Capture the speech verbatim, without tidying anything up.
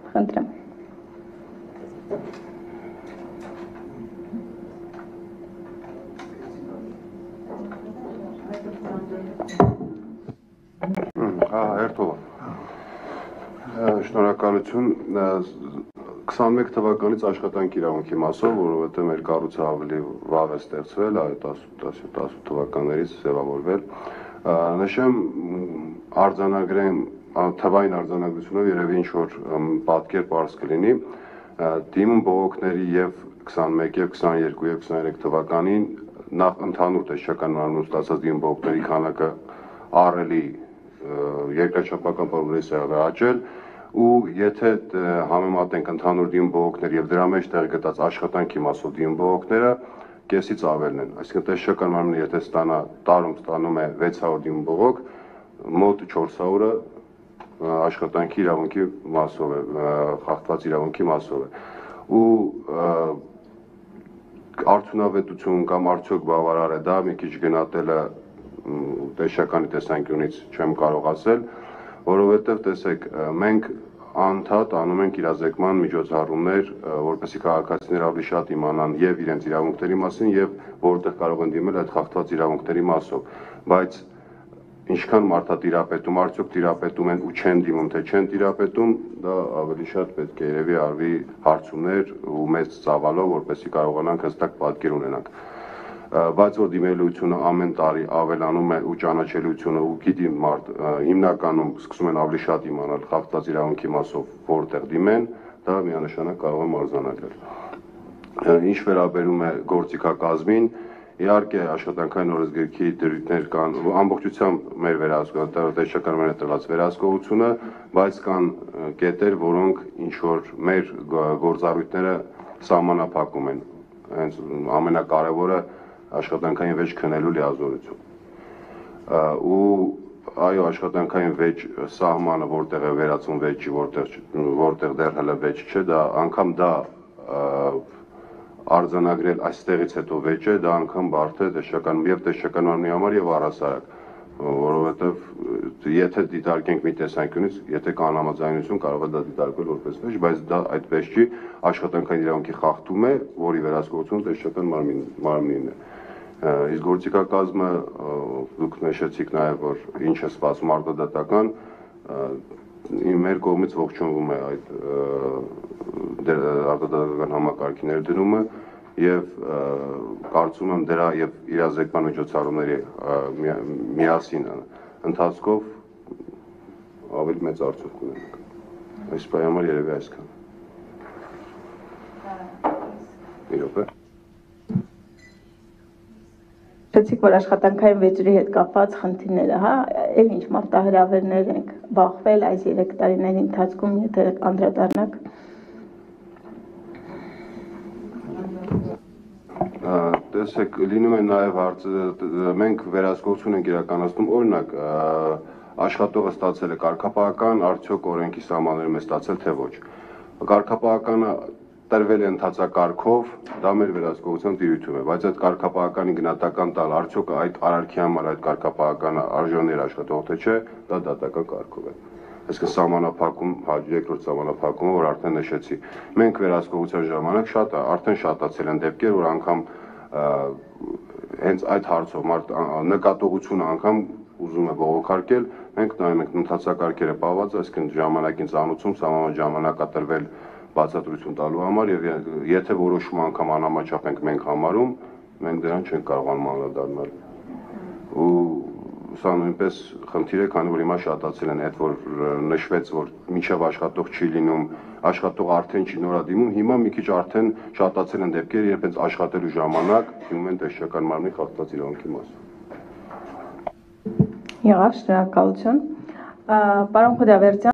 Խնդրեմ։ Հա, հերթով։ Շնորհակալություն։ քսանմեկ թվականից աշխատանք իրավունքի մասով, որովհետև մեր կառույցը ավելի վաղ է ստեղծվել, տասնյոթ թվականներից ձևավորվել։ Նշեմ, արձանագրեմ թվային արձանագրությունով երևի ինչ-որ պատկեր պարզ կլինի, դիմում բողոքների և քսանմեկ, և քսաներկու, և քսաներեք թվականին նախ ընդհանուր տեսչական մարմնում ստացած դիմում բողոքների քանակը ահռելի երկրաչափական պարումներից եղել աճել, ու եթե համեմատենք ընդհանուր դիմում բողոքների և դրա մեջ տեղ գտած աշխատանքի մասով դիմում բողոքները, կեսից ավելն են, այսինքն տեսչական մարմինը եթե ստանա տարում ստանում է վեց հարյուր դիմում բողոք, մոտ չորս հարյուրը աշխատանքի իրավունքի մասով է, խախտված իրավունքի մասով է, ու արդյունավետություն կամ արդյոք բավարար է դա մի քիչ գնահատելը տեսչականի տեսանկյունից չեմ կարող ասել, որովհետև տեսեք, մենք անդադ անում ենք իրազեկման միջոցառումներ, որպեսզի քաղաքացիները ավելի շատ իմանան և իրենց իրավունքների մասին, և որտեղ կարող են դիմել այդ խախտված իրավունքների մասով, բայց ինչքան մարդ է տիրապետում, արդյոք տիրապետում են ու չեն դիմում, թե չեն տիրապետում, դա ավելի շատ պետք է երևի արվի հարցումներ ու մեծ ծավալով, որպեսզի կարողանանք հստակ պատկեր ունենանք։ Բայց որ դիմելիությունը ամեն տարի ավելանում է ու ճանաչելիությունը ու գիտի մարդ հիմնականում սկսում են ավելի շատ իմանալ խախտված իրավունքի մասով որտեղ դիմեն, դա միանշանակ կարող է մարզանել։ Ինչ վերաբերում է գործիքակազմին, իհարկե աշխատանքային օրենսգրքի դրույթներ կան, ամբողջությամբ մեր տեսչական մարմինի տրված վերահսկողությունը, բայց կան կետեր, որոնք ինչ-որ մեր գործառույթները սահմանափակում են, հենց ամենակարևորը աշխատանքային վեճ քննելու լիազորություն։ Ու այո, աշխատանքային վեճ սահմանը որտեղ է վերածվում վեճի, որտեղ դեռ հələ վեճ չէ, դա անգամ դա արձանագրել այստեղից հետո վեճ է, դա անգամ բարդ է և տեսչական մարմնի համար և առհասարակ, որովհետև եթե դիտարկենք մի տեսանկյունից, եթե կա անհամաձայնություն, կարող է դա դիտարկվել որպես վեճ, բայց դա այդ վեճ չի, աշխատանքային իրավունքի խախտում է, որի վերահսկողությունը տեսչական մարմնին է։ Իսկ գործիքակազմը դուք նշեցիք նաև, որ ինչ է սպասվում արտադատական, մեր կողմից ողջունվում է այդ արտադատական համակարգի ներդրումը և կարծում եմ դրա և իրազեկման միջոցառումների միասին ընթացքով ավելի մեծ արդյունք կունենանք։ Այս պահի համար երևի այսքան։ Մի րոպե։ Նշեցիք, որ աշխատանքային վեճերի հետ կապված խնդիրները, հա, էլ ինչ մարտահրավերներ ենք բախվել այս երեք տարիների ընթացքում, եթե անդրադառնաք։ Տեսեք, լինում է նաև հարցը, մենք վերահսկողություն ենք իրականացնում, օրինակ, աշխատողը ստացել է կարգապահական, արդյոք օրենքի սահմաններում է ստացել, թե ոչ։ Կարգապահականը տրվել է ընթացակարգով, դա մեր վերահսկողության տիրույթում է, բայց այդ կարգապահականի գնահատական տալ, արդյոք այդ արարքի համար այդ կարգապահականը արժանի էր աշխատող, թե չէ, դա դատական կարգով է։ Այսինքն սահմանափակում, երկրորդ սահմանափակումը, որ արդեն նշեցի։ Մենք վերահսկողության ժամանակ շատ արդեն շատացել են դեպքեր, որ անգամ հենց այդ հարցով նկատողությունը անգամ ուզում է բողոքարկել, մենք նայում ենք ընթացակարգերը պահված, այսինքն ժամանակին ծանուցում, սահմանված ժամանակ է տրվել բացատրություն տալու համար, և եթե որոշումը անգամ անհամաչափ ենք մենք համարում, մենք դրան չենք կարողանում անդրադառնալ։ Ու սա նույնպես խնդիր է, քանի որ հիմա շատացել են, այդ որ նշվեց, որ մինչև աշխատող չի լինում, աշխատող արդեն չի նորադիմում, հիմա մի քիչ արդեն շատացել են դեպքերը, երբ հենց աշխատելու ժամանակ դիմում են տեսչական մարմնի խախտված իրավունքի մասով։ Եղավ, շնորհակալություն։ Պարոն Խուդավերդյան